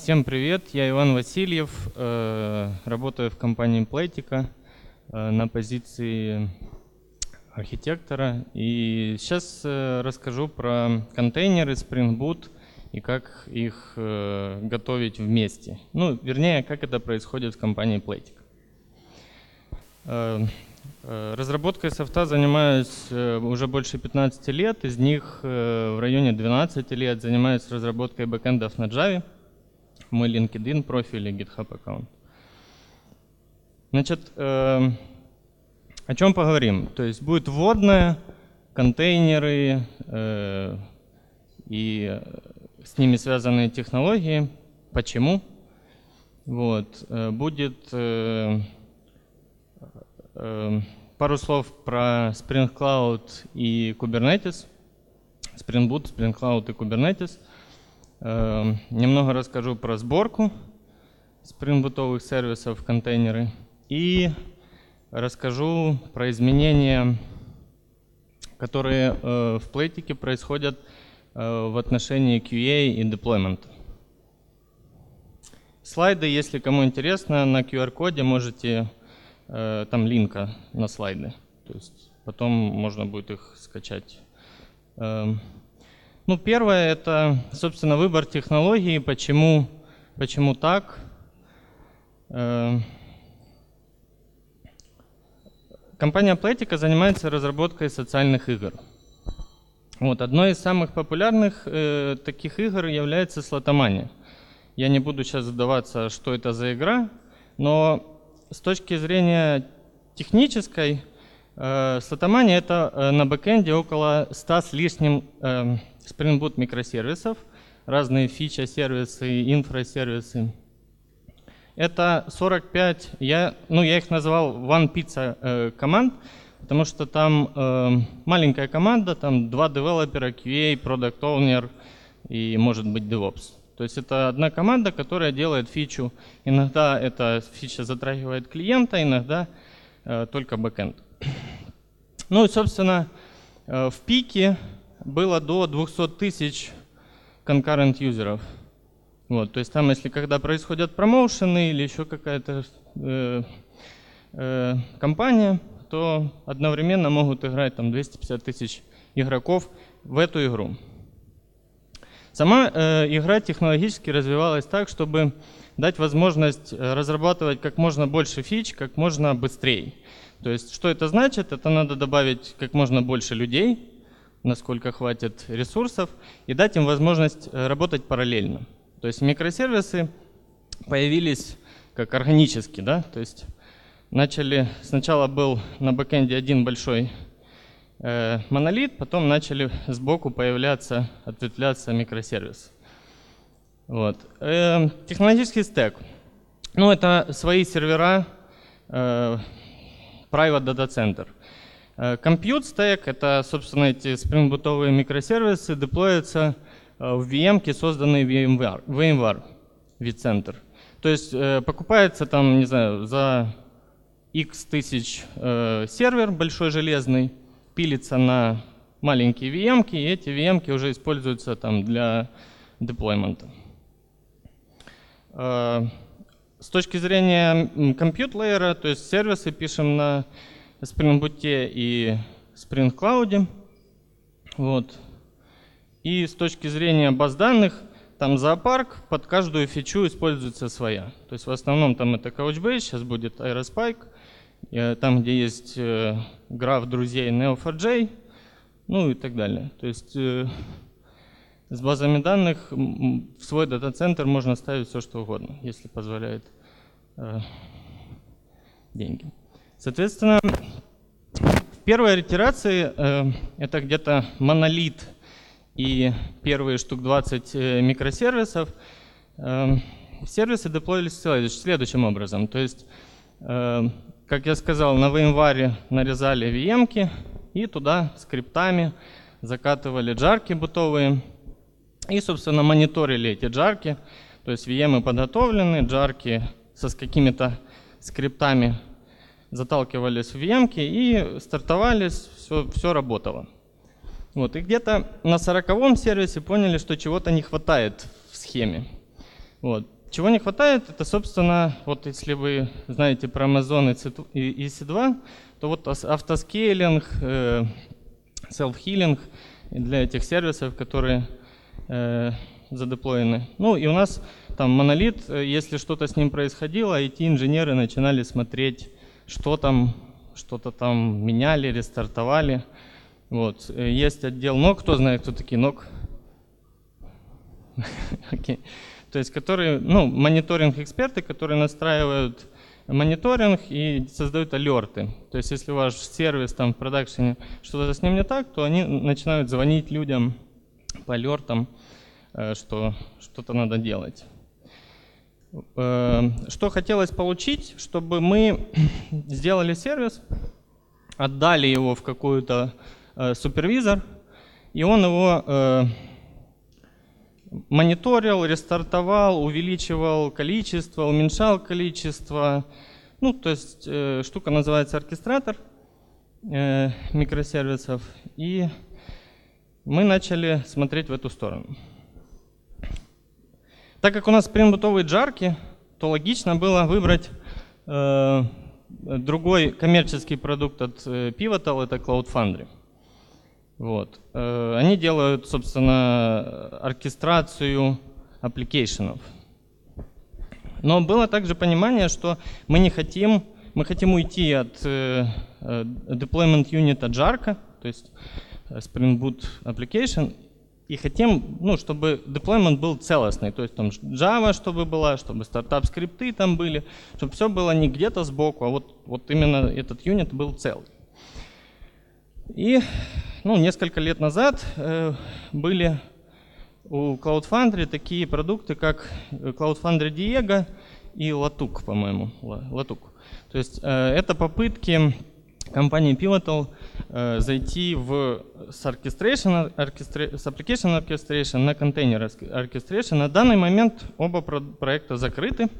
Всем привет, я Иван Васильев, работаю в компании Playtika на позиции архитектора. И сейчас расскажу про контейнеры, Spring Boot и как их готовить вместе. Ну, вернее, как это происходит в компании Playtika. Разработкой софта занимаюсь уже больше 15 лет, из них в районе 12 лет занимаюсь разработкой бэкэндов на Java. Мой LinkedIn профиль и GitHub аккаунт. Значит, о чем поговорим? То есть будет вводная, контейнеры и с ними связанные технологии. Почему? Вот. Будет пару слов про Spring Cloud и Kubernetes. Spring Boot, Spring Cloud и Kubernetes. Немного расскажу про сборку спрингбутовых сервисов в контейнеры и расскажу про изменения, которые в Playtika происходят в отношении QA и deployment. Слайды, если кому интересно, на QR-коде можете, там линка на слайды, то есть потом можно будет их скачать. Ну, первое — это, собственно, выбор технологии. Почему так? Компания Playtika занимается разработкой социальных игр. Вот, одной из самых популярных таких игр является слотомания. Я не буду сейчас вдаваться, что это за игра, но с точки зрения технической, слотомания — это на бэкэнде около 100 с лишним Spring Boot микросервисов, разные фича-сервисы, инфрасервисы. Это 45, я их назвал One Pizza команд, потому что там маленькая команда, там 2 девелопера, QA, Product Owner и, может быть, DevOps. То есть это одна команда, которая делает фичу. Иногда эта фича затрагивает клиента, иногда только бэкэнд. Ну и, собственно, в пике было до 200 тысяч concurrent юзеров. Вот, то есть там, если когда происходят промоушены или еще какая-то компания, то одновременно могут играть там 250 тысяч игроков в эту игру. Сама игра технологически развивалась так, чтобы дать возможность разрабатывать как можно больше фич, как можно быстрее. То есть что это значит? Это надо добавить как можно больше людей, насколько хватит ресурсов, и дать им возможность работать параллельно. То есть микросервисы появились как органически, да? То есть сначала был на бэкэнде один большой монолит, потом начали сбоку появляться, ответвляться микросервисы. Вот. Технологический стек. Ну, это свои сервера, private data center. Compute Stack — это, собственно, эти спрингбутовые микросервисы деплоятся в VM-ки, созданные VMware vCenter. То есть покупается там, не знаю, за X тысяч сервер большой железный, пилится на маленькие VM-ки, и эти VM-ки уже используются там для деплоймента. С точки зрения compute layer, то есть сервисы пишем на Spring Boot и Spring Cloud. Вот. И с точки зрения баз данных, там зоопарк, под каждую фичу используется своя. То есть в основном там это Couchbase, сейчас будет Aerospike, там, где есть граф друзей Neo4j, ну и так далее. То есть с базами данных в свой дата-центр можно ставить все, что угодно, если позволяет деньги. Соответственно, в первой итерации это где-то монолит и первые штук 20 микросервисов. Сервисы деплоились следующим образом. То есть, как я сказал, на VMware нарезали VM-ки и туда скриптами закатывали джарки бутовые и, собственно, мониторили эти джарки. То есть VM подготовлены, джарки с какими-то скриптами заталкивались в VM-ки и стартовались, все работало. Вот, и где-то на 40-м сервисе поняли, что чего-то не хватает в схеме. Вот. Чего не хватает, это, собственно, вот если вы знаете про Amazon и EC2, то вот автоскейлинг, self-healing для этих сервисов, которые задеплоены. Ну и у нас там монолит, если что-то с ним происходило, IT-инженеры начинали смотреть, что там, что-то там меняли, рестартовали. Вот. Есть отдел NOC, кто знает, кто такие NOC? Okay. То есть, которые, ну, мониторинг-эксперты, которые настраивают мониторинг и создают алерты. То есть, если ваш сервис там в продакшене что-то с ним не так, то они начинают звонить людям по алертам, что что-то надо делать. Что хотелось получить, чтобы мы сделали сервис, отдали его в какой-то супервизор, и он его мониторил, рестартовал, увеличивал количество, уменьшал количество. Ну, то есть штука называется оркестратор микросервисов, и мы начали смотреть в эту сторону. Так как у нас спринг-бутовые джарки, то логично было выбрать другой коммерческий продукт от Pivotal, это Cloud Foundry. Вот. Они делают, собственно, оркестрацию аппликейшенов. Но было также понимание, что мы хотим уйти от deployment unit от Jarka, то есть Spring Boot Application, и хотим, ну, чтобы deployment был целостный, то есть там Java чтобы была, чтобы стартап-скрипты там были, чтобы все было не где-то сбоку, а вот именно этот юнит был целый. И несколько лет назад были у Cloud Foundry такие продукты, как Cloud Foundry Diego и Latuk, по-моему. Latuk. То есть это попытки компании Pivotal зайти с Application Orchestration на Container Orchestration. На данный момент оба проекта закрыты.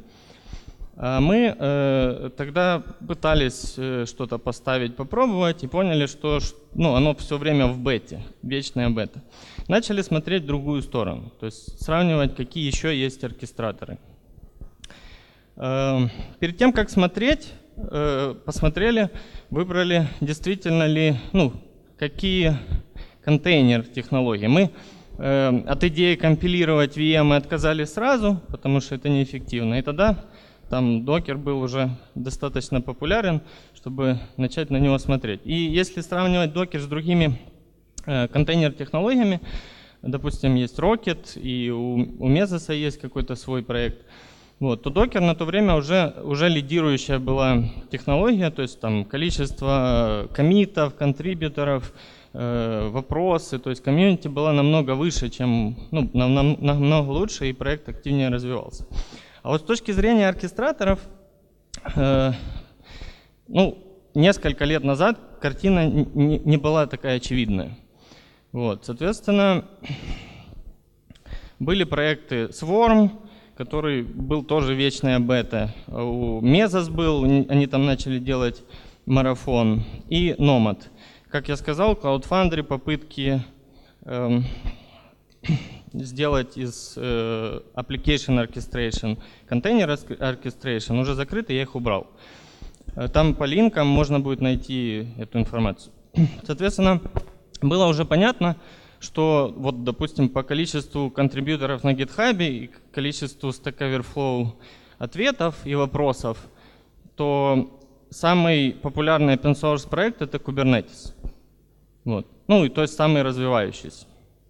Мы тогда пытались что-то поставить, попробовать и поняли, что оно все время в бете, вечная бета. Начали смотреть в другую сторону, то есть сравнивать, какие еще есть оркестраторы. Перед тем, как смотреть, посмотрели, выбрали, действительно ли, какие контейнер-технологии. Мы от идеи компилировать VM отказались сразу, потому что это неэффективно. И тогда там докер был уже достаточно популярен, чтобы начать на него смотреть. И если сравнивать докер с другими контейнер-технологиями, допустим, есть Rocket, и у Mesos есть какой-то свой проект, то докер на то время уже лидирующая была технология, то есть там количество коммитов, контрибьюторов, вопросы, то есть комьюнити была намного выше, чем, намного лучше, и проект активнее развивался. А вот с точки зрения оркестраторов, несколько лет назад картина не была такая очевидная. Соответственно, были проекты Swarm, который был тоже вечная бета. У Mesos был, они там начали делать марафон. И Nomad. Как я сказал, Cloud Foundry попытки сделать из Application Orchestration, Container Orchestration уже закрыты, я их убрал. Там по линкам можно будет найти эту информацию. Соответственно, было уже понятно, что, допустим, по количеству контрибьюторов на GitHub и количеству Stack Overflow ответов и вопросов, то самый популярный open source проект — это Kubernetes. И то есть самый развивающийся.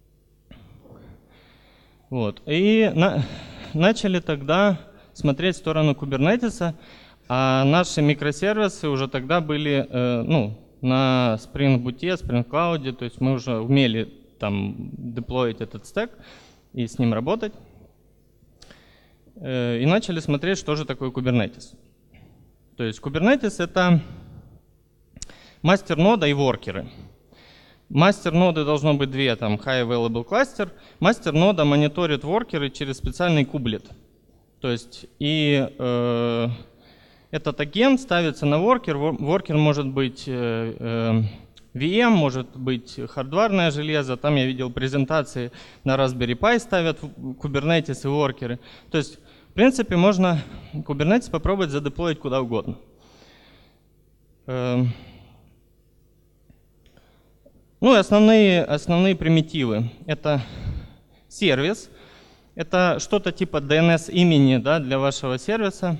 И начали тогда смотреть в сторону Kubernetes, а наши микросервисы уже тогда были на Spring Boot, Spring Cloud, то есть мы уже умели там деплоить этот стек и с ним работать. И начали смотреть, что же такое Kubernetes. То есть Kubernetes — это мастер-нода и воркеры. Мастер-ноды должно быть две, там High Available Cluster. Мастер-нода мониторит воркеры через специальный кублет. То есть этот агент ставится на воркер. Воркер может быть VM, может быть хардварное железо. Там я видел презентации, на Raspberry Pi ставят Kubernetes и воркеры. То есть В принципе, можно Kubernetes попробовать задеплоить куда угодно. Ну и основные примитивы. Это сервис. Это что-то типа DNS-имени, да, для вашего сервиса.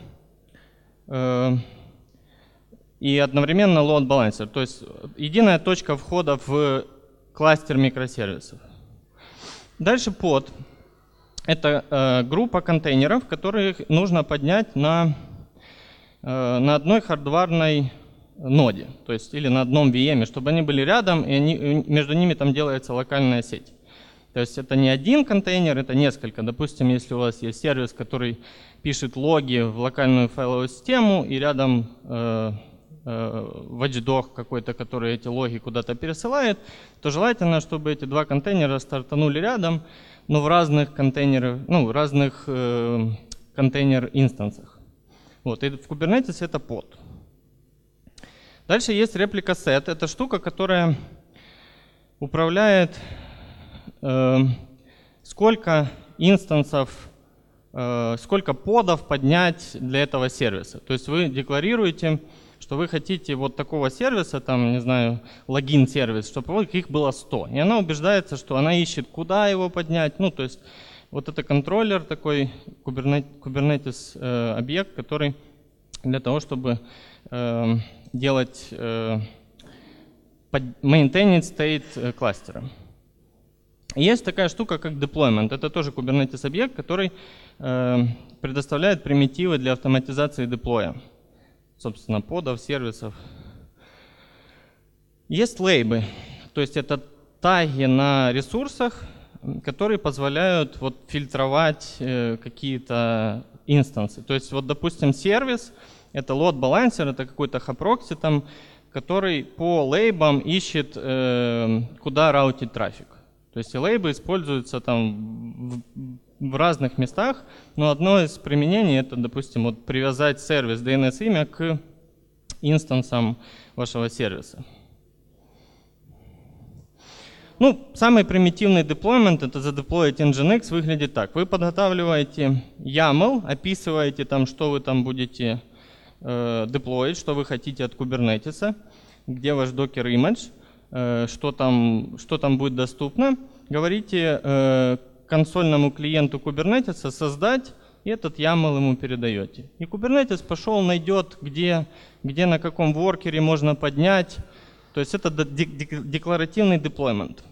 И одновременно load balancer. То есть единая точка входа в кластер микросервисов. Дальше под. Это группа контейнеров, которые нужно поднять на одной хардварной ноде, то есть или на одном VM, чтобы они были рядом, и между ними там делается локальная сеть. То есть это не один контейнер, это несколько. Допустим, если у вас есть сервис, который пишет логи в локальную файловую систему, и рядом watchdog какой-то, который эти логи куда-то пересылает, то желательно, чтобы эти два контейнера стартанули рядом, но в разных контейнерах, ну, в разных контейнер-инстансах. Вот, и в Kubernetes это под. Дальше есть реплика set. Это штука, которая управляет, сколько инстансов, сколько подов поднять для этого сервиса. То есть вы декларируете, что вы хотите вот такого сервиса, там, не знаю, логин-сервис, чтобы их было 100. И она убеждается, что она ищет, куда его поднять. Ну, то есть вот это контроллер такой, Kubernetes объект, который для того, чтобы делать, maintain state кластера. Есть такая штука, как deployment. Это тоже Kubernetes объект, который предоставляет примитивы для автоматизации деплоя. Собственно, подов, сервисов. Есть лейбы, то есть это таги на ресурсах, которые позволяют вот фильтровать какие-то инстансы. То есть вот, допустим, сервис, это load balancer, это какой-то хапрокси там, который по лейбам ищет, куда раутить трафик. То есть и лейбы используются там в разных местах, но одно из применений это, допустим, вот привязать сервис DNS-имя к инстансам вашего сервиса. Ну, самый примитивный деплоймент, это задеплоить Nginx, выглядит так. Вы подготавливаете YAML, описываете там, что вы там будете деплоить, что вы хотите от Kubernetes, где ваш Docker image, что там будет доступно. Говорите консольному клиенту Kubernetes создать, и этот YAML ему передаете. И Kubernetes пошел, найдет, где на каком воркере можно поднять. То есть это декларативный деплоймент.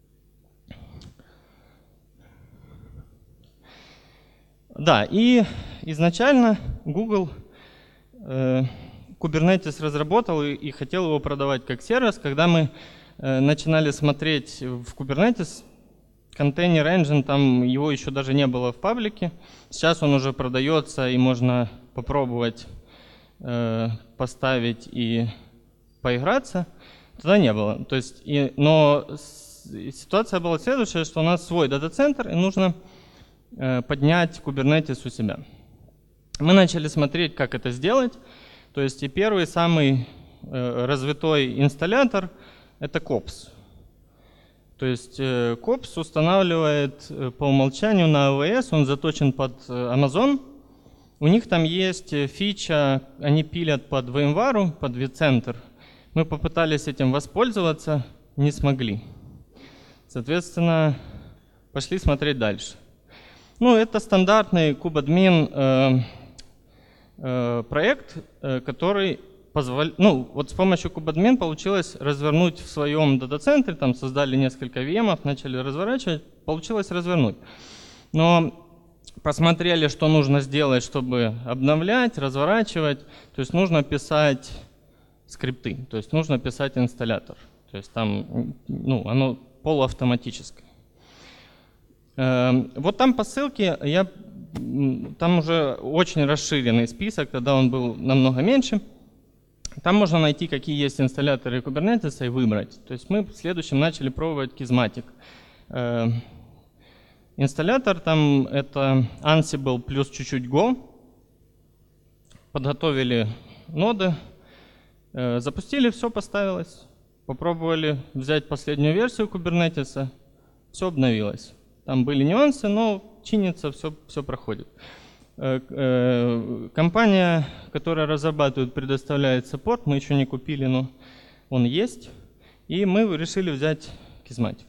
Да, и изначально Google Kubernetes разработал и хотел его продавать как сервис. Когда мы начинали смотреть в Kubernetes, Container Engine, там его еще даже не было в паблике. Сейчас он уже продается, и можно попробовать поставить и поиграться. Тогда не было. То есть, но ситуация была следующая, что у нас свой дата-центр, и нужно поднять Kubernetes у себя. Мы начали смотреть, как это сделать. То есть и первый, самый развитой инсталлятор — это COPS. То есть COPS устанавливает по умолчанию на AWS, он заточен под Amazon. У них там есть фича, они пилят под VMware, под vCenter. Мы попытались этим воспользоваться, не смогли. Соответственно, пошли смотреть дальше. Ну, это стандартный kubeadmin проект, который позволяет, ну, вот с помощью kubeadmin получилось развернуть в своем дата-центре, там создали несколько VM-ов, начали разворачивать, получилось развернуть. Но посмотрели, что нужно сделать, чтобы обновлять, разворачивать, то есть нужно писать скрипты, то есть нужно писать инсталлятор. То есть там, ну, оно полуавтоматическое. Вот там по ссылке там уже очень расширенный список, тогда он был намного меньше. Там можно найти, какие есть инсталляторы Kubernetes и выбрать. То есть мы в следующем начали пробовать Kismatic. Инсталлятор там это Ansible плюс чуть-чуть Go. Подготовили ноды, запустили, все поставилось. Попробовали взять последнюю версию Kubernetes, все обновилось. Там были нюансы, но чинится, все проходит. Компания, которая разрабатывает, предоставляет саппорт. Мы еще не купили, но он есть. И мы решили взять Kismatic.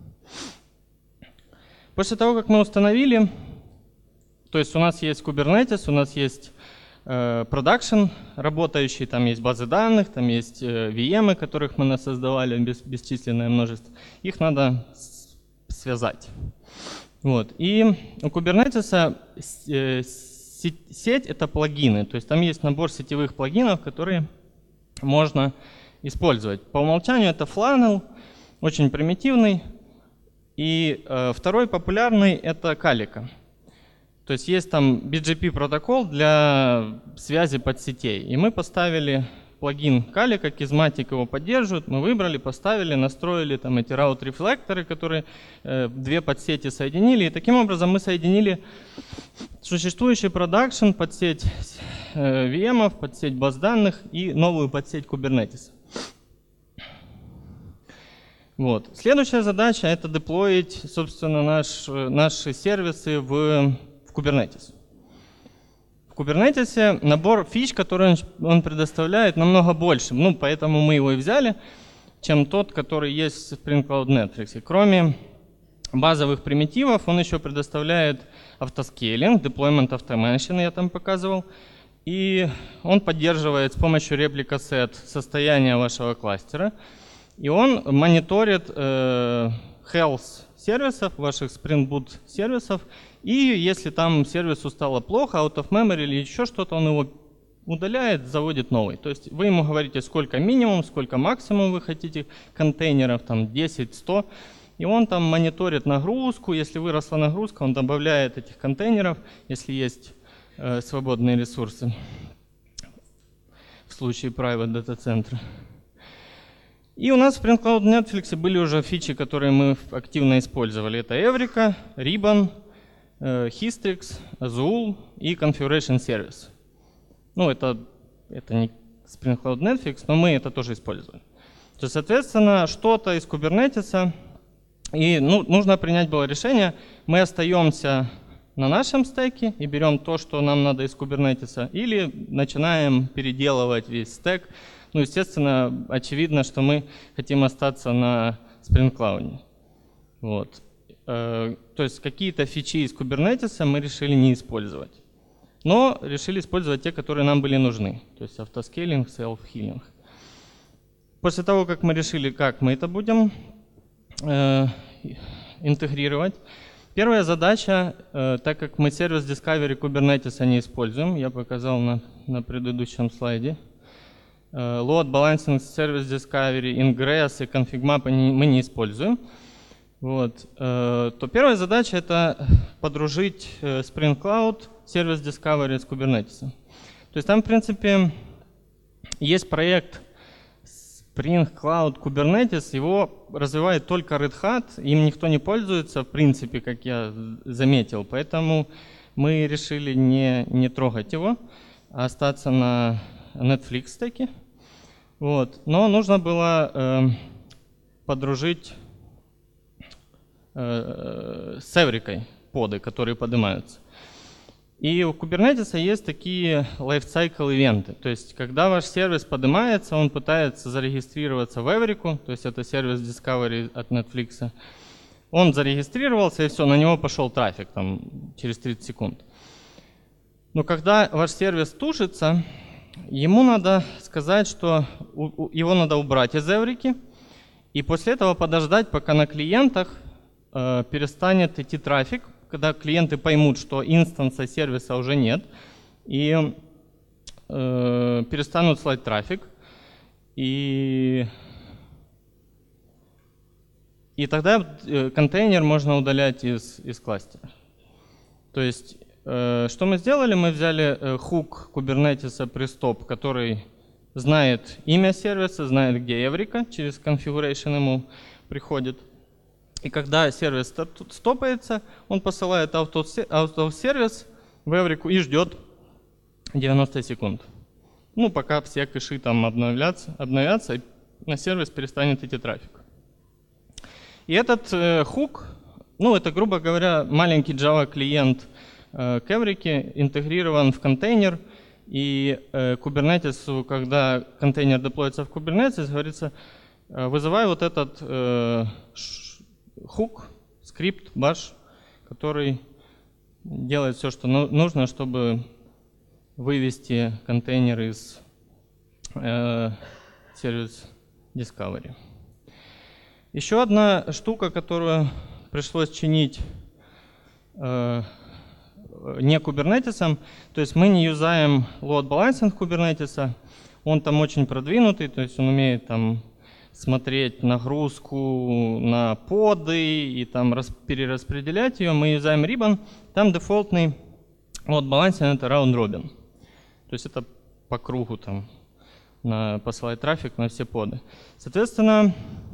После того, как мы установили, то есть у нас есть Kubernetes, у нас есть продакшн работающий, там есть базы данных, там есть VM, которых мы создавали бесчисленное множество. Их надо связать. Вот. И у Kubernetes сеть — это плагины, то есть там есть набор сетевых плагинов, которые можно использовать. По умолчанию это Flannel, очень примитивный. И второй популярный — это Calico. То есть есть там BGP протокол для связи подсетей. И мы поставили плагин Calico, Kismatic его поддерживает. Мы выбрали, поставили, настроили там эти раут-рефлекторы, которые две подсети соединили. И таким образом мы соединили существующий продакшн, подсеть VM, подсеть баз данных и новую подсеть Kubernetes. Вот. Следующая задача — это деплоить, собственно, наши сервисы в Kubernetes. В Kubernetes набор фич, который он предоставляет, намного больше. Ну, поэтому мы его и взяли, чем тот, который есть в Spring Cloud Netflix. Кроме базовых примитивов, он еще предоставляет автоскейлинг, deployment automation, я там показывал. И он поддерживает с помощью реплика set состояние вашего кластера. И он мониторит health сервисов, ваших Spring Boot сервисов. И если там сервису стало плохо, out of memory или еще что-то, он его удаляет, заводит новый. То есть вы ему говорите, сколько минимум, сколько максимум вы хотите контейнеров, там 10, 100. И он там мониторит нагрузку. Если выросла нагрузка, он добавляет этих контейнеров, если есть свободные ресурсы в случае private дата-центра. И у нас в Spring Cloud Netflix были уже фичи, которые мы активно использовали. Это Evrika, Ribbon, Hystrix, Azul и Configuration Service. Ну, это не Spring Cloud Netflix, но мы это тоже использовали. То есть, соответственно, что-то из Kubernetes. И нужно принять было решение. Мы остаемся на нашем стеке и берем то, что нам надо из Kubernetes, или начинаем переделывать весь стек. Ну, естественно, очевидно, что мы хотим остаться на Spring Cloud. Вот. То есть какие-то фичи из Kubernetes мы решили не использовать. Но решили использовать те, которые нам были нужны. То есть автоскейлинг, self-healing. После того, как мы решили, как мы это будем интегрировать, первая задача, так как мы сервис Discovery Kubernetes не используем, я показал на предыдущем слайде, Load Balancing Service Discovery, Ingress и Config Map мы не используем. Вот. То первая задача — это подружить Spring Cloud Service Discovery с Kubernetes. То есть там, в принципе, есть проект Spring Cloud Kubernetes, его развивает только Red Hat, им никто не пользуется, в принципе, как я заметил. Поэтому мы решили не трогать его, а остаться на Netflix стеке. Вот. Но нужно было подружить с Evrika поды, которые поднимаются. И у Kubernetes есть такие lifecycle ивенты. То есть, когда ваш сервис поднимается, он пытается зарегистрироваться в Evrika, то есть это сервис Discovery от Netflix. Он зарегистрировался, и все, на него пошел трафик там, через 30 секунд. Но когда ваш сервис тушится, ему надо сказать, что его надо убрать из Evrika, и после этого подождать, пока на клиентах перестанет идти трафик, когда клиенты поймут, что инстанса сервиса уже нет, и перестанут слать трафик. И тогда контейнер можно удалять из кластера. То есть, что мы сделали? Мы взяли хук Kubernetes prestoп, который знает имя сервиса, знает, где Evrika, через configuration ему приходит. И когда сервис стопается, он посылает out of service в Evrika и ждет 90 секунд. Ну, пока все кэши там обновятся, и на сервис перестанет идти трафик. И этот хук, ну, это, грубо говоря, маленький Java клиент к Эврике интегрирован в контейнер, и Kubernetes, когда контейнер деплоится в Kubernetes, говорится, вызывай вот этот хук, скрипт, баш, который делает все, что нужно, чтобы вывести контейнер из сервис Discovery. Еще одна штука, которую пришлось чинить не Kubernetes, то есть мы не юзаем load balancing Kubernetes, он там очень продвинутый, то есть он умеет там смотреть нагрузку на поды и там перераспределять ее. Мы юзаем Ribbon, там дефолтный load balancing это round robin, то есть это по кругу там посылать трафик на все поды. Соответственно,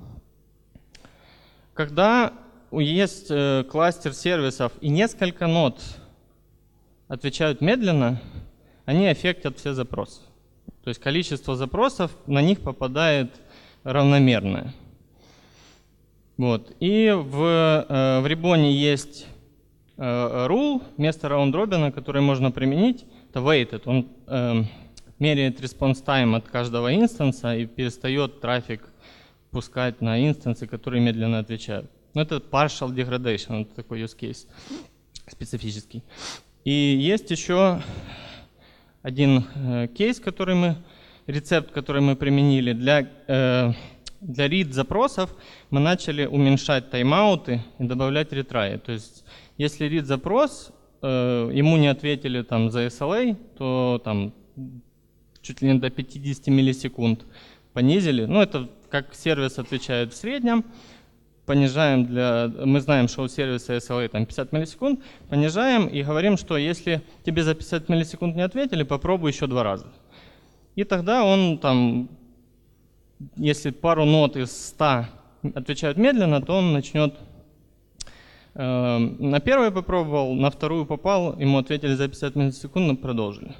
когда есть кластер сервисов и несколько нод отвечают медленно, они аффектят все запросы. То есть количество запросов на них попадает равномерное. Вот. И в Рибоне есть rule вместо раунд-робина, который можно применить. Это weighted. Он меряет response time от каждого инстанса и перестает трафик пускать на инстансы, которые медленно отвечают. Но это partial degradation, это такой use case специфический. И есть еще один кейс, рецепт, который мы применили. Для read запросов мы начали уменьшать тайм-ауты и добавлять ретраи. То есть если read запрос, ему не ответили там за SLA, то там чуть ли не до 50 миллисекунд понизили. Ну, это как сервис отвечает в среднем. Понижаем мы знаем, что у сервиса SLA там 50 миллисекунд, понижаем и говорим, что если тебе за 50 миллисекунд не ответили, попробуй еще 2 раза. И тогда он там, если пару нод из 100 отвечают медленно, то он начнет на первую попробовал, на вторую попал, ему ответили за 50 миллисекунд, но продолжили.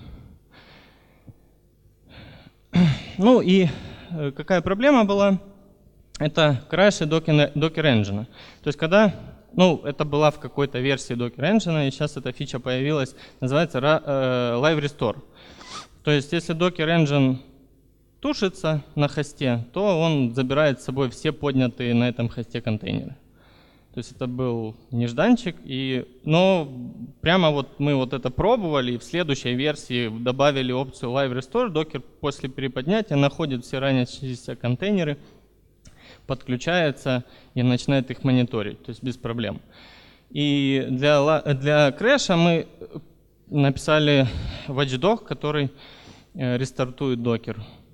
Ну и какая проблема была? Это краши Docker Engine. То есть когда, это была в какой-то версии Docker Engine, и сейчас эта фича появилась, называется Live Restore. То есть если Docker Engine тушится на хосте, то он забирает с собой все поднятые на этом хосте контейнеры. То есть это был нежданчик, но прямо мы это пробовали, и в следующей версии добавили опцию Live Restore. Docker после переподнятия находит все ранящиеся контейнеры, подключается и начинает их мониторить, то есть без проблем. И для крэша мы написали watchdog, который рестартует Docker.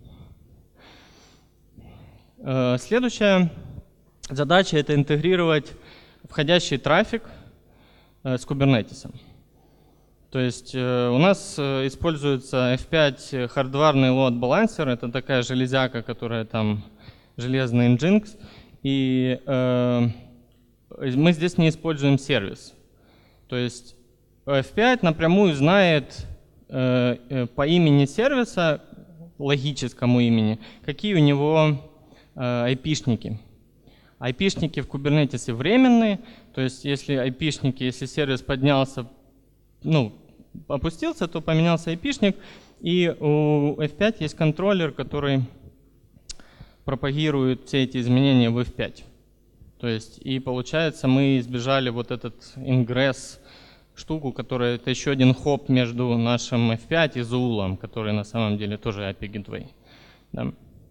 Следующая задача — это интегрировать входящий трафик с Kubernetes. То есть у нас используется F5 хардварный load balancer, это такая железяка, которая там железный Nginx, и мы здесь не используем сервис. То есть F5 напрямую знает по имени сервиса, логическому имени, какие у него IP-шники. IP-шники в Kubernetes временные, то есть если сервис поднялся, опустился, то поменялся IP-шник, и у F5 есть контроллер, который пропагирует все эти изменения в F5. То есть, и получается, мы избежали этот ингресс штуку, которая это еще один хоп между нашим F5 и Zool, который на самом деле тоже API Gateway. Да.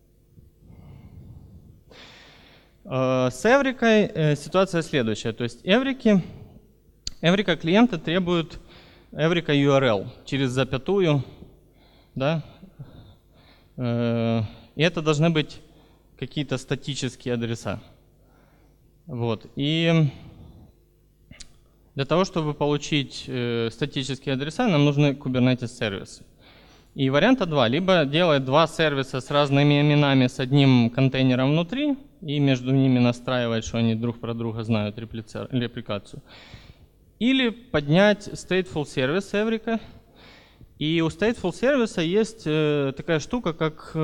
С Эврикой ситуация следующая. То есть Эврика клиенты требуют Эврика URL через запятую. Да? И это должны быть какие-то статические адреса. И для того, чтобы получить статические адреса, нам нужны Kubernetes сервисы. И варианта два. Либо делать 2 сервиса с разными именами с одним контейнером внутри, и между ними настраивать, что они друг про друга знают, репликацию. Или поднять stateful сервис Эврика. И у stateful сервиса есть такая штука, как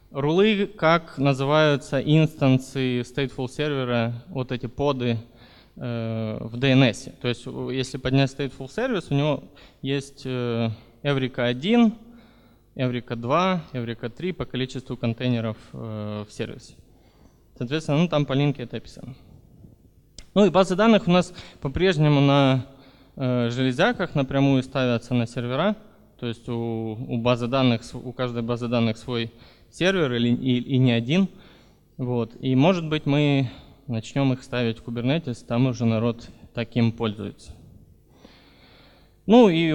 рулы, как называются инстансы stateful сервера, эти поды в DNS. То есть если поднять stateful сервис, у него есть Эврика 1, Эврика 2, Эврика 3 по количеству контейнеров в сервисе. Соответственно, ну, там по линке это описано. Ну и базы данных у нас по-прежнему на железяках напрямую ставятся на сервера. То есть у базы данных, у каждой базы данных свой сервер и не один. Вот. И может быть мы начнем их ставить в Kubernetes, там уже народ таким пользуется. Ну и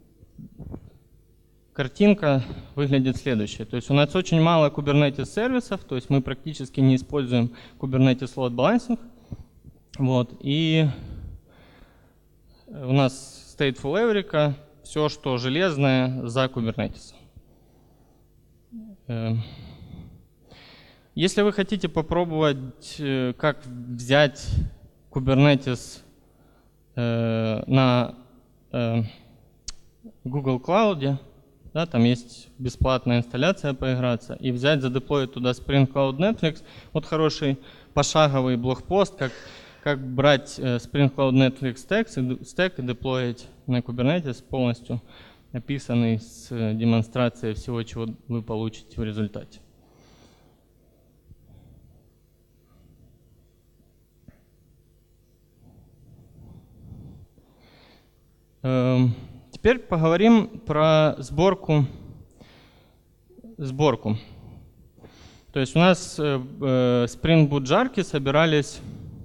картинка выглядит следующая. То есть у нас очень мало Kubernetes сервисов, то есть мы практически не используем Kubernetes load balancing. Вот. И у нас stateful Эврика, все, что железное, за Kubernetes. Если вы хотите попробовать, как взять Kubernetes на Google Cloud, да, там есть бесплатная инсталляция, поиграться, и взять, задеплоить туда Spring Cloud Netflix, вот хороший пошаговый блогпост, как брать Spring Cloud Netflix стек и деплоить на Kubernetes, полностью описанный с демонстрацией всего, чего вы получите в результате. Теперь поговорим про сборку. То есть у нас Spring Boot жарки собирались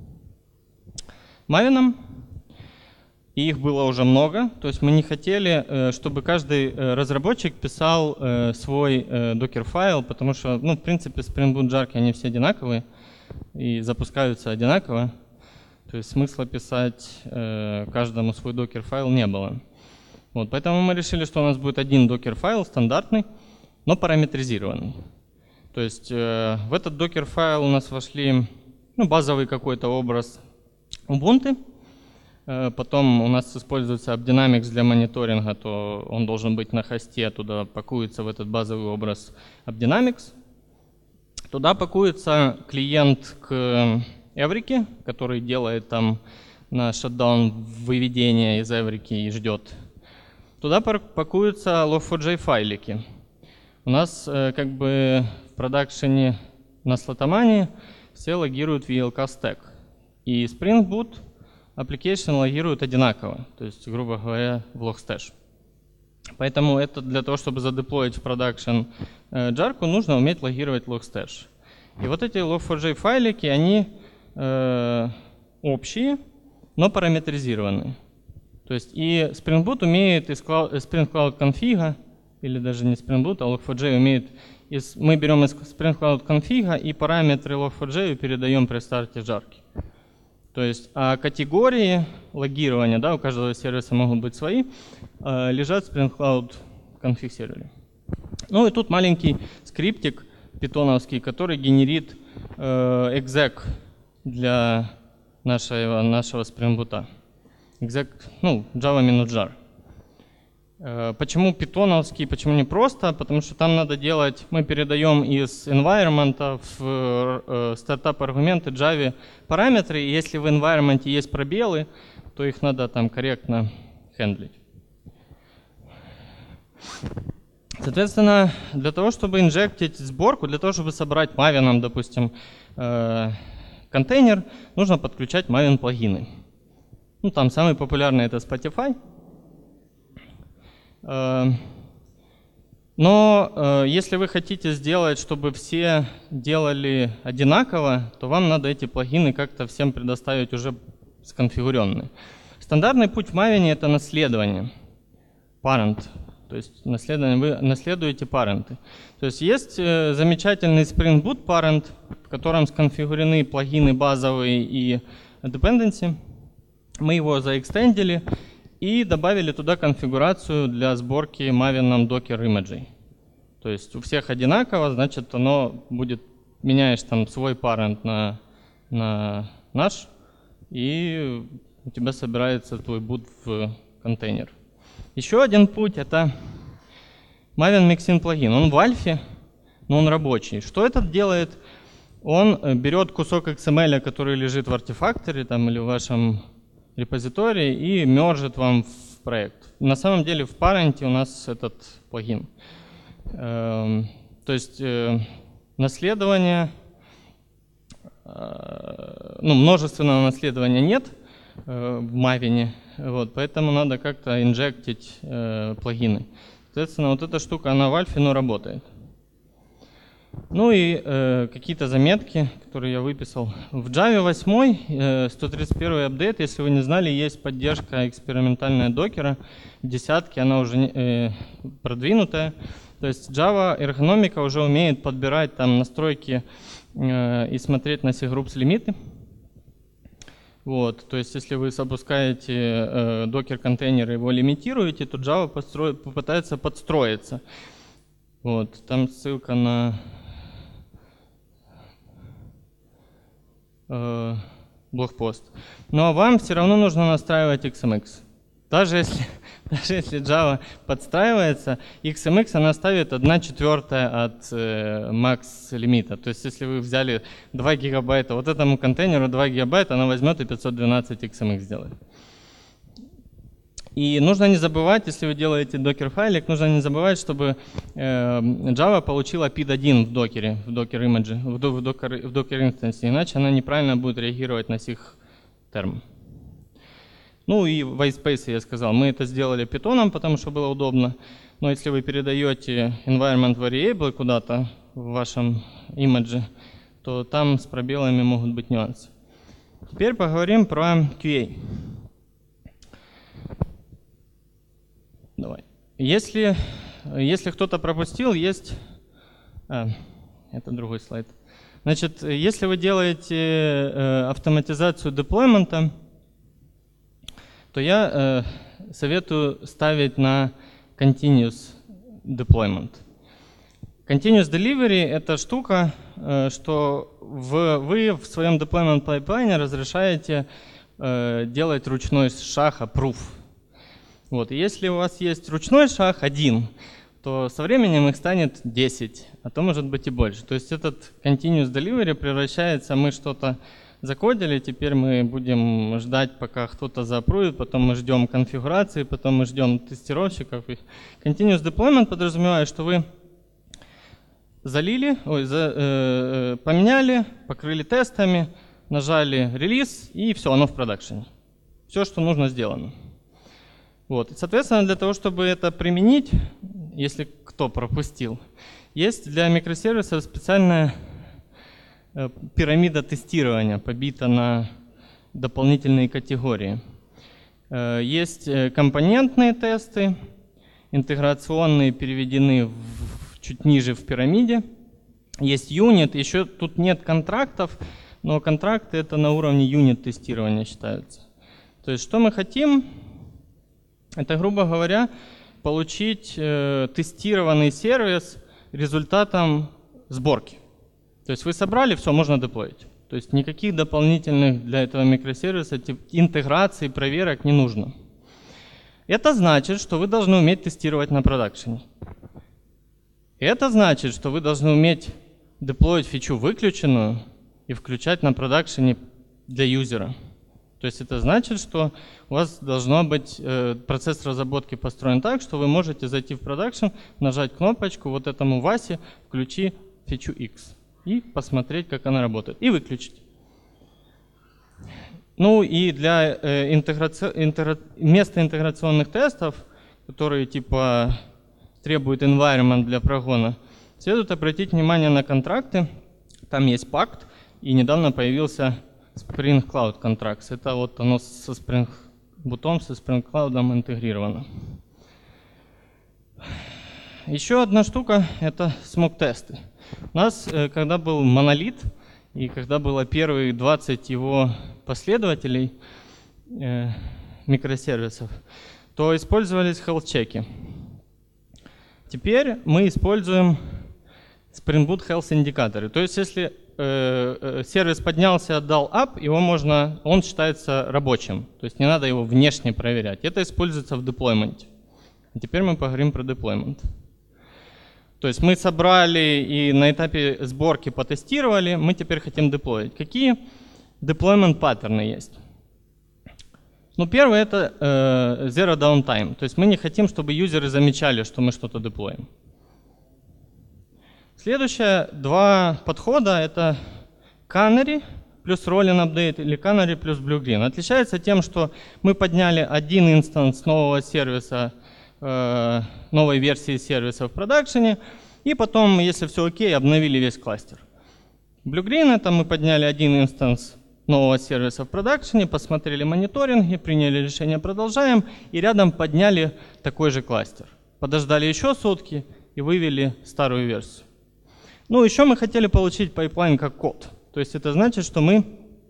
Maven, и их было уже много. То есть мы не хотели, чтобы каждый разработчик писал свой докер-файл, потому что, ну, в принципе, Spring Boot жарки, они все одинаковые и запускаются одинаково. То есть смысла писать каждому свой докер-файл не было. Вот, поэтому мы решили, что у нас будет один докер-файл стандартный, но параметризированный. То есть в этот докер-файл у нас вошли, ну, базовый какой-то образ Ubuntu. Потом у нас используется AppDynamics для мониторинга, то он должен быть на хосте, туда пакуется в этот базовый образ AppDynamics. Туда пакуется клиент к Эврике, который делает там на шатдаун выведение из Эврики и ждет. Туда пакуются log4j файлики. У нас как бы в продакшене на слотомании все логируют VLK stack. И Spring Boot application логирует одинаково, то есть, грубо говоря, в logstash. Поэтому это для того, чтобы задеплоить в продакшн жарку, нужно уметь логировать logstash. И вот эти log4j файлики, они общие, но параметризированные. То есть и Spring Boot умеет из Spring Cloud конфига, или даже не Spring Boot, а Log4j умеет, мы берем из Spring Cloud конфига и параметры Log4j передаем при старте жарки. То есть а категории логирования, да, у каждого сервиса могут быть свои, лежат в Spring Cloud конфиг сервере. Ну и тут маленький скриптик питоновский, который генерит exec для нашего Spring Boot. Exec, ну, Java-jar. Почему питоновский, почему не просто? Потому что там надо делать, мы передаем из environment в стартап-аргументы Java параметры, и если в environment есть пробелы, то их надо там корректно хендлить. Соответственно, для того, чтобы инжектить сборку, для того, чтобы собрать Maven, допустим, контейнер, нужно подключать Maven плагины. Ну, там самый популярный это Spotify. Но если вы хотите сделать, чтобы все делали одинаково, то вам надо эти плагины как-то всем предоставить уже сконфигуренные. Стандартный путь в Maven — это наследование. Parent. То есть вы наследуете паренты. То есть есть замечательный Spring Boot parent, в котором сконфигурены плагины базовые и dependency. Мы его заэкстендили и добавили туда конфигурацию для сборки Maven Docker имиджей. То есть у всех одинаково, значит, оно будет, меняешь там свой парент на наш, и у тебя собирается твой boot в контейнер. Еще один путь — это Maven Mixin плагин. Он в альфе, но он рабочий. Что это делает? он берет кусок XML, который лежит в артефакторе там, или в вашем репозитории, и мержит вам в проект. На самом деле в паренте у нас этот плагин. То есть наследование, множественного наследования нет в Maven, вот, поэтому надо как-то инжектить плагины. Соответственно, вот эта штука, она в альфе, но работает. Ну и какие-то заметки, которые я выписал. В Java 8, 131 апдейт, если вы не знали, есть поддержка экспериментальная докера. В 10 она уже продвинутая. То есть Java эргономика уже умеет подбирать там настройки и смотреть на C-groups лимиты. Вот, то есть если вы запускаете докер-контейнер и его лимитируете, то Java попытается подстроиться. Вот, там ссылка на блогпост. Но вам все равно нужно настраивать XMX. Даже если Java подстраивается, XMX она ставит 1/4 от max лимита. То есть если вы взяли 2 гигабайта, вот этому контейнеру 2 гигабайта, она возьмет и 512 XMX сделает. И нужно не забывать, если вы делаете докер-файлик, нужно не забывать, чтобы Java получила PID-1 в докере, в докер-имидже, в докер-инстансе, иначе она неправильно будет реагировать на sys терм. Ну и whitespace я сказал, мы это сделали питоном, потому что было удобно. Но если вы передаете environment variable куда-то в вашем имидже, то там с пробелами могут быть нюансы. Теперь поговорим про QA. Давай. Если кто-то пропустил, есть... это другой слайд. Значит, если вы делаете автоматизацию деплоймента, то я советую ставить на continuous deployment. Continuous delivery — это штука, что вы в своем deployment pipeline разрешаете делать ручной шаг approve. Вот. И если у вас есть ручной шаг 1, то со временем их станет 10, а то может быть и больше. То есть этот continuous delivery превращается, мы что-то закодили, теперь мы будем ждать, пока кто-то заапрувит, потом мы ждем конфигурации, потом мы ждем тестировщиков. Continuous deployment подразумевает, что вы поменяли, покрыли тестами, нажали релиз, и все, оно в продакшене. Все, что нужно, сделано. Вот. И, соответственно, для того, чтобы это применить, если кто пропустил, есть для микросервисов специальная пирамида тестирования, побита на дополнительные категории. Есть компонентные тесты, интеграционные переведены чуть ниже в пирамиде. Есть юнит, еще тут нет контрактов, но контракты это на уровне юнит-тестирования считаются. То есть что мы хотим? Это, грубо говоря, получить тестированный сервис результатом сборки. То есть вы собрали, все, можно деплоить. То есть никаких дополнительных для этого микросервиса интеграций, проверок не нужно. Это значит, что вы должны уметь тестировать на продакшене. Это значит, что вы должны уметь деплоить фичу выключенную и включать на продакшене для юзера. То есть это значит, что у вас должно быть процесс разработки построен так, что вы можете зайти в продакшн, нажать кнопочку вот этому Васе «Включи фичу X» и посмотреть, как она работает, и выключить. Ну и для вместо интеграционных тестов, которые типа требуют environment для прогона, следует обратить внимание на контракты. Там есть пакт, и недавно появился Spring Cloud Contracts. Это вот оно со Spring Boot, со Spring Cloud интегрировано. Еще одна штука — это смог-тесты. У нас, когда был монолит, и когда было первые 20 его последователей микросервисов, то использовались health-чеки. Теперь мы используем Spring Boot Health индикаторы. То есть если сервис поднялся и отдал up, он считается рабочим. То есть не надо его внешне проверять. Это используется в деплойменте. А теперь мы поговорим про деплоймент. То есть мы собрали и на этапе сборки потестировали, мы теперь хотим деплоить. Какие deployment паттерны есть? Ну, первое — это zero downtime. То есть мы не хотим, чтобы юзеры замечали, что мы что-то деплоим. Следующее, два подхода — это canary плюс rolling update или canary плюс blue-green. Отличается тем, что мы подняли один инстанс нового сервиса, новой версии сервиса в продакшене, и потом, если все окей, обновили весь кластер. Blue-green — это мы подняли один инстанс нового сервиса в продакшене, посмотрели мониторинги, приняли решение «продолжаем», и рядом подняли такой же кластер. Подождали еще сутки и вывели старую версию. Ну, еще мы хотели получить пайплайн как код. То есть это значит, что мы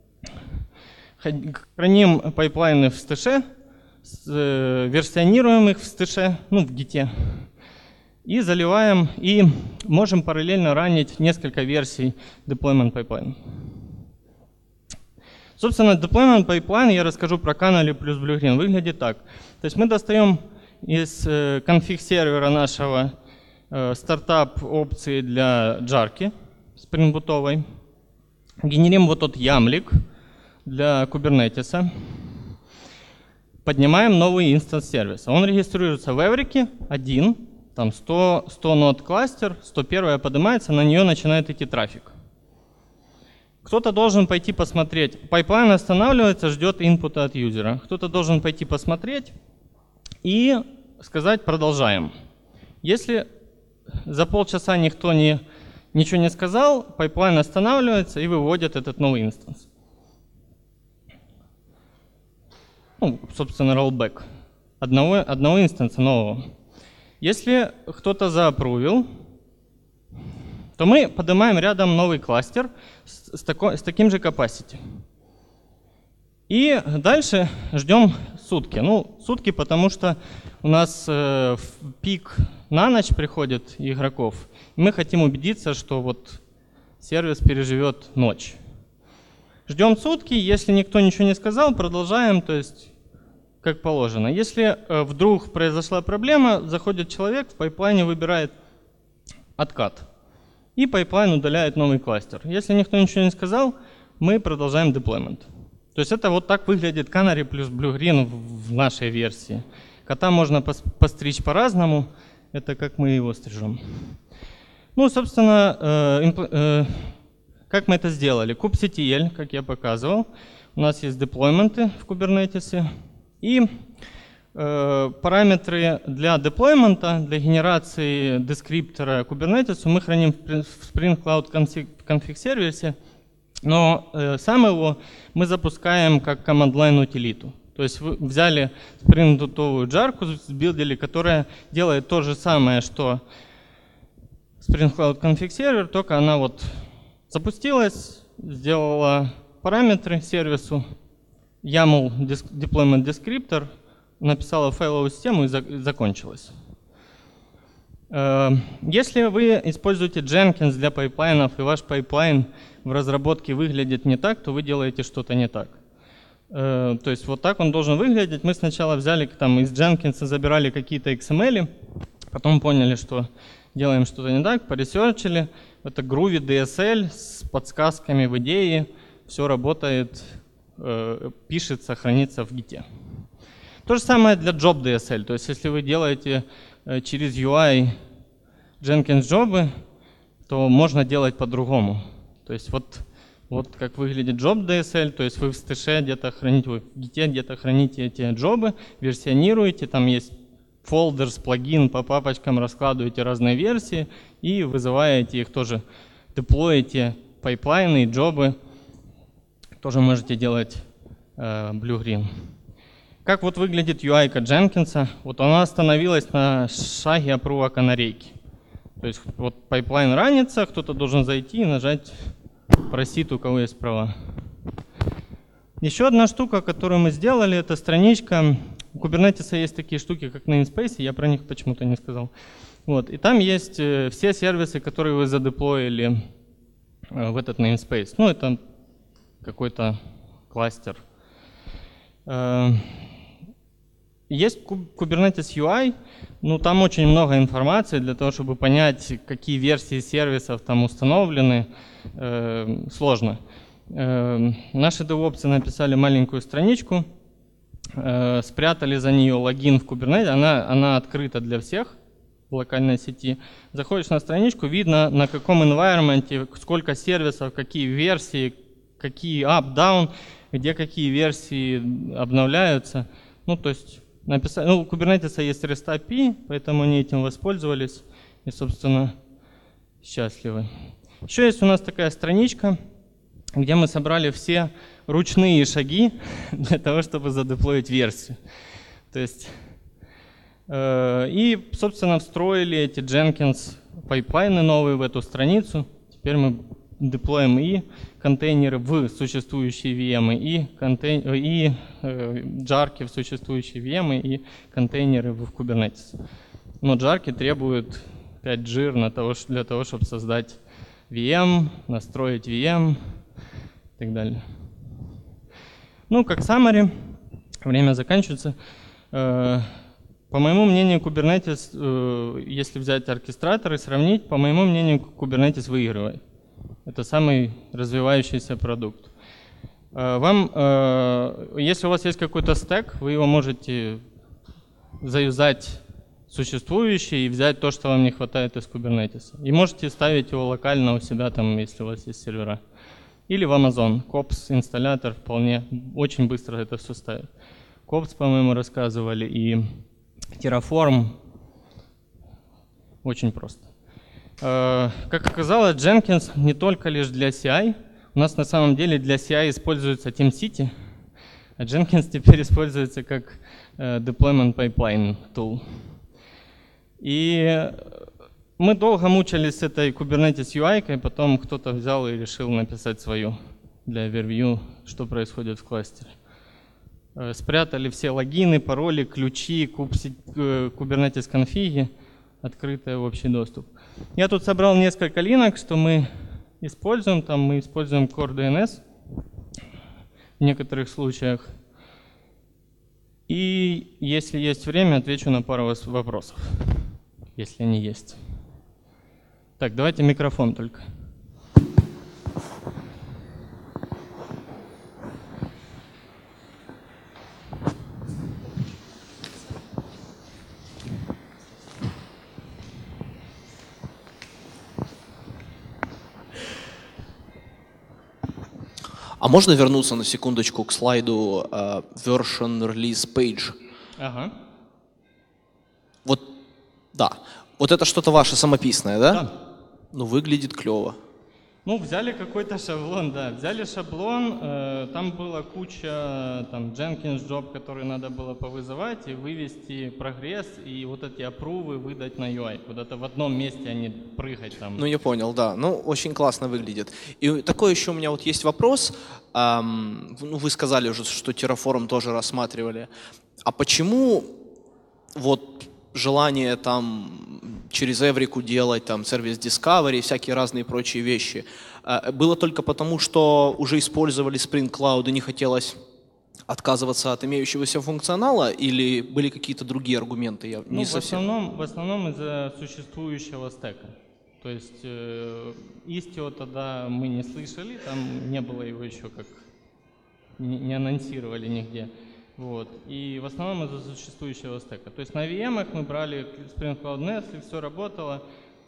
храним пайплайны в стэше, версионируем их в стэше, ну, в гите, и заливаем, и можем параллельно ранить несколько версий deployment pipeline. Собственно, deployment pipeline, я расскажу про Canary плюс blue-green, выглядит так. То есть мы достаем из конфиг-сервера нашего стартап опции для джарки спрингбутовой, генерим вот тот ямлик для Kubernetes, поднимаем новый инстанс сервиса. Он регистрируется в Эврике один, там 100 нод кластер, 101 поднимается, на нее начинает идти трафик. Кто-то должен пойти посмотреть. Пайплайн останавливается, ждет инпута от юзера. Кто-то должен пойти посмотреть и сказать «продолжаем». Если за полчаса никто ничего не сказал, пайплайн останавливается и выводит этот новый инстанс. Ну, собственно, rollback одного инстанса нового. Если кто-то заапрувил, то мы поднимаем рядом новый кластер с таким же capacity. И дальше ждем сутки. Ну, сутки, потому что у нас в пик на ночь приходит игроков. И мы хотим убедиться, что вот сервис переживет ночь. Ждем сутки, если никто ничего не сказал, продолжаем, то есть как положено. Если вдруг произошла проблема, заходит человек, в пайплайне выбирает откат. И пайплайн удаляет новый кластер. Если никто ничего не сказал, мы продолжаем деплоймент. То есть это вот так выглядит Canary плюс blue-green в нашей версии. Кота можно постричь по-разному. Это как мы его стрижем. Ну, собственно, как мы это сделали? kubectl, как я показывал. У нас есть деплойменты в Kubernetes. И параметры для деплоймента, для генерации дескриптора Kubernetes мы храним в Spring Cloud config сервисе, но сам его мы запускаем как command-line утилиту. То есть вы взяли спрингбутовую джарку, сбилдили, которая делает то же самое, что Spring Cloud config сервер, только она вот запустилась, сделала параметры сервису, YAML deployment descriptor, написала файловую систему и закончилась. Если вы используете Jenkins для пайплайнов, и ваш пайплайн в разработке выглядит не так, то вы делаете что-то не так. То есть вот так он должен выглядеть. Мы сначала взяли там из Jenkins, забирали какие-то XML, потом поняли, что делаем что-то не так, поресерчили. Это Groovy DSL с подсказками в идее. Все работает, пишется, хранится в гите. То же самое для Job DSL. То есть если вы делаете через UI Jenkins джобы, то можно делать по-другому. То есть вот как выглядит Job DSL, то есть вы в стэше где-то храните, вы в гите где-то храните эти джобы, версионируете, там есть folders, плагин, по папочкам раскладываете разные версии и вызываете их тоже, деплоите пайплайны и джобы, тоже можете делать blue-green. Как вот выглядит UI-ка Jenkins? Вот она остановилась на шаге апрува канарейки. То есть вот пайплайн ранится, кто-то должен зайти и нажать «Просит, у кого есть права». Еще одна штука, которую мы сделали, это страничка. У Kubernetes есть такие штуки, как namespace, я про них почему-то не сказал. Вот. И там есть все сервисы, которые вы задеплоили в этот namespace. Ну, это какой-то кластер. Есть Kubernetes UI, ну там очень много информации для того, чтобы понять, какие версии сервисов там установлены, сложно. Наши девопсы написали маленькую страничку, спрятали за нее логин в Kubernetes, она открыта для всех в локальной сети. Заходишь на страничку, видно на каком environment, сколько сервисов, какие версии, какие up, down, где какие версии обновляются. Ну, то есть написать, ну, у Kubernetes есть REST API, поэтому они этим воспользовались и, собственно, счастливы. Еще есть у нас такая страничка, где мы собрали все ручные шаги для того, чтобы задеплоить версию. То есть, и, собственно, встроили эти Jenkins пайплайны новые в эту страницу. Теперь мы деплоим и контейнеры в существующие VM, и джарки в существующие VM, и контейнеры в Kubernetes. Но джарки требуют 5 жир для того, чтобы создать VM, настроить VM и так далее. Ну, как summary, время заканчивается. По моему мнению, Kubernetes, если взять оркестратор и сравнить, по моему мнению, Kubernetes выигрывает. Это самый развивающийся продукт. Если у вас есть какой-то стэк, вы его можете заюзать существующий и взять то, что вам не хватает из Kubernetes. И можете ставить его локально у себя, там, если у вас есть сервера. Или в Amazon. Kops, инсталлятор вполне очень быстро это все ставит. Kops, по-моему, рассказывали, и Terraform очень просто. Как оказалось, Jenkins не только лишь для CI. У нас на самом деле для CI используется TeamCity, а Jenkins теперь используется как deployment pipeline tool. И мы долго мучились с этой Kubernetes UI, потом кто-то взял и решил написать свою для overview, что происходит в кластере. Спрятали все логины, пароли, ключи, Kubernetes конфиги, открытые в общий доступ. Я тут собрал несколько линок, что мы используем. Там мы используем Core DNS в некоторых случаях. И если есть время, отвечу на пару вопросов, если они есть. Так, давайте микрофон только. А можно вернуться на секундочку к слайду version release page? Ага. Вот, да. Вот это что-то ваше самописное, да? Да. Ну, выглядит клево. Ну, взяли какой-то шаблон, да. Взяли шаблон, там была куча там, Jenkins job, который надо было повызывать и вывести прогресс, и вот эти апрувы выдать на UI. Куда-то в одном месте, а не прыгать там. Ну, я понял, да. Ну, очень классно выглядит. И такой еще у меня вот есть вопрос. Ну, вы сказали уже, что Terraform тоже рассматривали. А почему вот желание там через Эврику делать, там, сервис Discovery, всякие разные прочие вещи, было только потому, что уже использовали Spring Cloud и не хотелось отказываться от имеющегося функционала, или были какие-то другие аргументы? Я не совсем... В основном из-за существующего стека. То есть Istio тогда мы не слышали, там не было его еще как, не анонсировали нигде. Вот. И в основном из-за существующего стека. То есть на VM мы брали Spring Cloud Nestle, все работало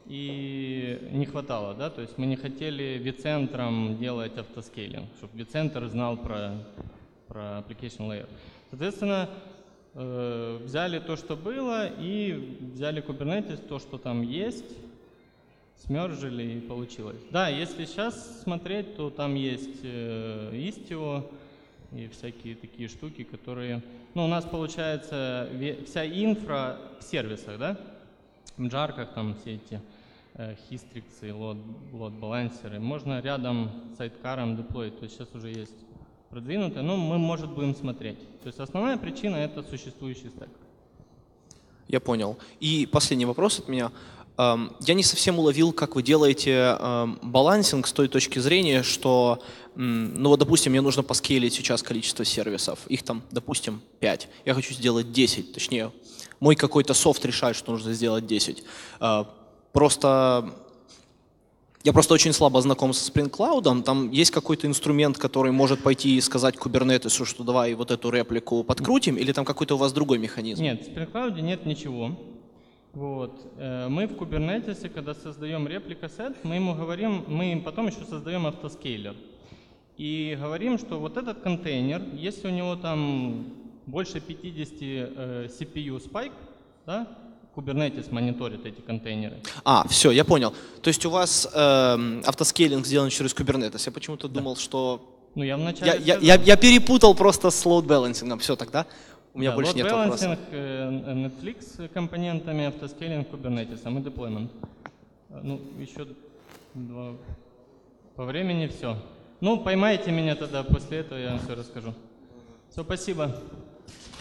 и не хватало. Да? То есть мы не хотели vCentrом делать автоскейлинг, чтобы vCentr знал про application layer. Соответственно, взяли то, что было, и взяли Kubernetes, то, что там есть, смержили и получилось. Да, если сейчас смотреть, то там есть Istio, и всякие такие штуки, которые... Ну, у нас получается вся инфра в сервисах, да? В джарках там все эти хистриксы, лот-балансеры. Можно рядом с сайдкаром деплоить, то есть сейчас уже есть продвинутое, но мы, может, будем смотреть. То есть основная причина — это существующий стек. Я понял. И последний вопрос от меня. я не совсем уловил, как вы делаете балансинг с той точки зрения, что, ну вот, допустим, мне нужно поскейлить сейчас количество сервисов. Их там, допустим, 5. Я хочу сделать 10, точнее, мой какой-то софт решает, что нужно сделать 10. Я просто очень слабо знаком со Spring Cloud. Там есть какой-то инструмент, который может пойти и сказать Kubernetes, что давай вот эту реплику подкрутим, или там какой-то у вас другой механизм? Нет, в Spring Cloud нет ничего. Вот. Мы в Kubernetes, когда создаем реплика-сет, мы ему говорим, мы потом еще создаем автоскейлер. И говорим, что вот этот контейнер, если у него там больше 50 CPU спайк, да, Kubernetes мониторит эти контейнеры. Все, я понял. То есть у вас автоскейлинг сделан через Kubernetes. Я почему-то думал, что... Ну, я вначале я перепутал просто с load balancing. Все, тогда у меня больше нет вопросов. Load balancing Netflix компонентами, автоскейлинг Kubernetes, а мы deployment. Ну, еще по времени все. Ну, поймайте меня тогда, после этого я вам все расскажу. Все, спасибо.